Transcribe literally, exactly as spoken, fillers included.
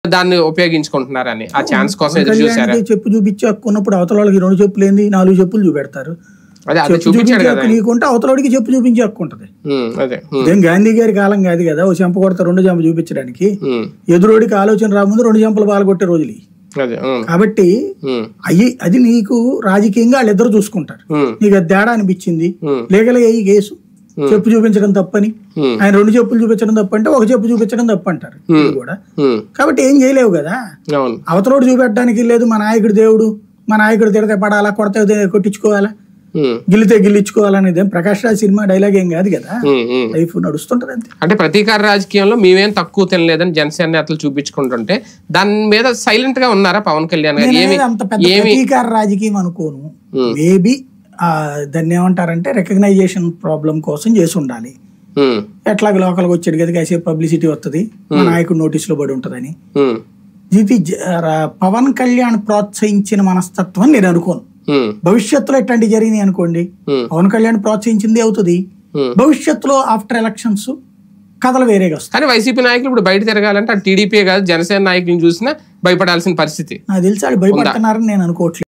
దాన్ని ఉపయోగించుకుంటున్నారని ఆ ఛాన్స్ కోసం ఎదురు చూసారా? చెప్పు చూపించి హక్కున్నప్పుడు అవతల వాళ్ళకి రెండు చెప్పులు ఏంది నాలుగు చెప్పులు చూపెడతారు. నీకుంటే అవతలడికి చెప్పు చూపించి హక్కు ఉంటది. ఇదేం గాంధీ గారి కాలం కాదు కదా ఓ చెంప కొడతా రెండు చెంప చూపించడానికి. ఎదురోడికి ఆలోచన రాముందు రెండు చెంపలు పాల్గొట్టే రోజులు. కాబట్టి అయ్యి అది నీకు రాజకీయంగా వాళ్ళిద్దరు చూసుకుంటారు. నీకు అది తేడా అనిపించింది లీగల్ గా ఈ కేసు చెప్పు చూపించడం తప్పని, ఆయన రెండు చెప్పులు చూపించడం తప్పంటే ఒక చెప్పు చూపించడం తప్పంటారు కూడా. కాబట్టి ఏం చేయలేవు కదా. అవతలోడు చూపెట్టడానికి లేదు మా నాయకుడు దేవుడు, మా నాయకుడు తిడితే పడాలా, కొడితే కొట్టించుకోవాలా, గిల్లితే గిల్లించుకోవాలనేది ప్రకాష్ రాజ్ సినిమా డైలాగ్ ఏం కాదు కదా. లైఫ్ నడుస్తుంటది అంతే. అంటే ప్రతీకార రాజకీయంలో మేమేం తక్కువ తినలేదని జనసేన నేతలు చూపించుకుంటుంటే దాని మీద సైలెంట్ గా ఉన్నారా పవన్ కళ్యాణ్ గారు? అంత పెద్ద ప్రతీకార రాజకీయం అనుకోను. మేబీ దాన్ని ఏమంటారంటే రికగ్నైజేషన్ ప్రాబ్లం కోసం చేసి ఉండాలి. ఎట్లాగ లోకల్గా వచ్చాడు కదా కాసేపు పబ్లిసిటీ వస్తుంది, మా నాయకుడు నోటీస్ లో పడి ఉంటదని. ఇది పవన్ కళ్యాణ్ ప్రోత్సహించిన మనస్తత్వం నేను అనుకోను. భవిష్యత్తులో ఎట్లాంటి జరిగినాయి అనుకోండి, పవన్ కళ్యాణ్ ప్రోత్సహించింది అవుతుంది. భవిష్యత్తులో ఆఫ్టర్ ఎలక్షన్స్ కథలు వేరేగా వస్తాయి. కానీ వైసీపీ నాయకులు ఇప్పుడు బయట తిరగాలంటే టీడీపీ కాదు జనసేన నాయకులను చూసినా భయపడాల్సిన పరిస్థితి. నాకు తెలిసి వాళ్ళు భయపడుతున్నారని నేను అనుకోవట్లేదు.